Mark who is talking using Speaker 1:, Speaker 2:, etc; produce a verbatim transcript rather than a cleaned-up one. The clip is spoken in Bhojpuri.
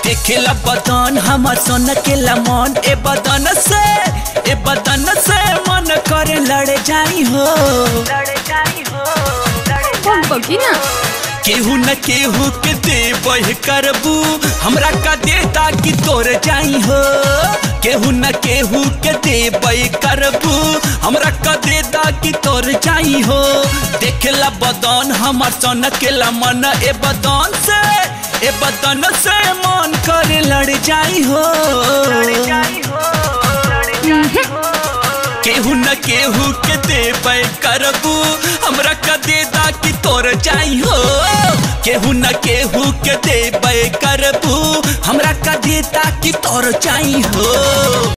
Speaker 1: देखेला बदन हमर सोन के मन, ए बदन से ए बदन से मन करे लड़ जाई हो, लड़ जाई हो,
Speaker 2: कौन बगी ना
Speaker 1: केहू न केहू के दे बह करबू, हमरा का देता कि तोर जाई हो। केहू न केहू के दे बह करबू, हमरा का देता कि तोर जाई हो। देखेला बदन हमर सोन के मन, ए बदन से ए बदन से मन करे लड़ जाई हो, लड़ जाई हो, लड़ जाई हो। केहू न केहू के देबै करबू, हमरा का देदा कि तोर जाई हो। केहू न केहू के देबै करबू, हमरा का देदा कि तोर जाई हो।